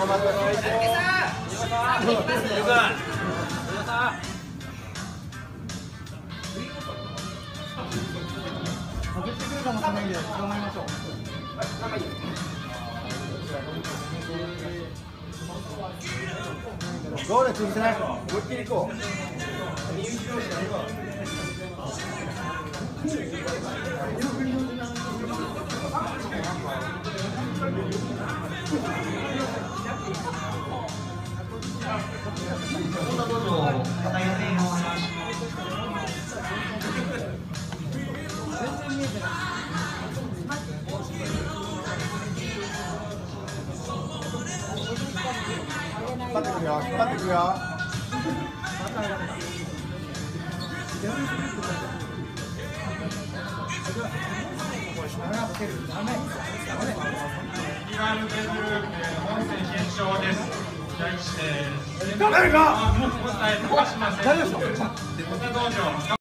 ってくるかもしれないんで、頑張りましょう。ゴール潰せない。思いっきり行こう。引っ張ってくるよ、引っ張ってくるよ。 2ラウンドグループ本戦決勝です。第1試合です。 誰か。 高島選手。